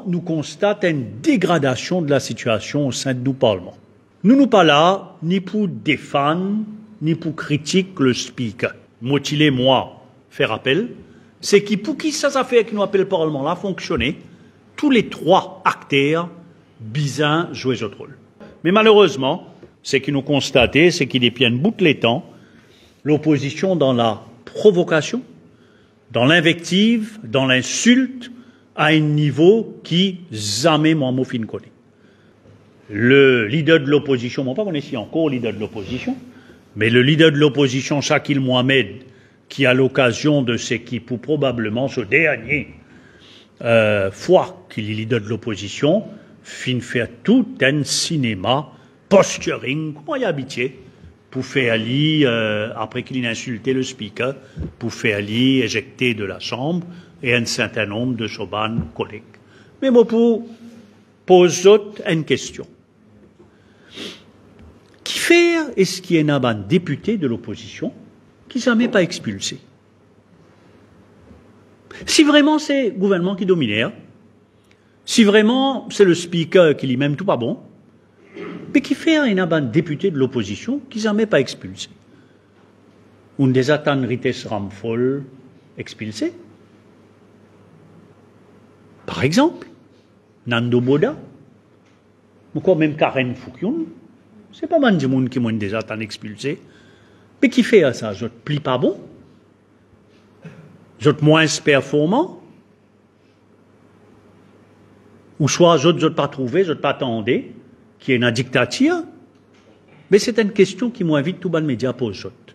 nous constate une dégradation de la situation au sein de nos parlements. Nous nous pas là, ni pour défendre, ni pour critiquer le speaker. Motilé, moi, faire appel, c'est qui, pour qui ça fait que nous appelle le Parlement là fonctionner, tous les trois acteurs bizarres jouent ce rôle. Mais malheureusement, c'est qu'ils nous constaté, c'est qu'ils dépiennent bout les temps, l'opposition dans la provocation, dans l'invective, dans l'insulte, à un niveau qui jamais moi m'en fin connaît. Le leader de l'opposition, moi pas qu'on est ici encore leader de l'opposition, mais le leader de l'opposition, Shakil Mohamed, qui à l'occasion de ce qui pour probablement ce dernier fois qu'il est leader de l'opposition, fin faire tout un cinéma posturing, comment il a habitué, pour faire Ali, après qu'il ait insulté le speaker, pour faire Ali éjecter de la chambre et un certain nombre de soban collègues. Mais moi pour poser une question. Qui fait est-ce qu'il y a un député de l'opposition qui ne jamais pas expulsé? Si vraiment c'est le gouvernement qui domine, si vraiment c'est le speaker qui dit même tout pas bon, mais qui fait un député de l'opposition qui ne jamais pas expulsé? On des attentes Rites Ramphol expulsé? Par exemple, Nando Boda, ou quand même Karen Foukion, c'est pas mal de monde qui m'ont déjà tant expulsé. Mais qui fait ça? Je ne plie pas bon? Je suis moins performant? Ou soit je ne pas trouvé, je ne pas attendé, qui est une dictature? Mais c'est une question qui m'invite tout le média à poser.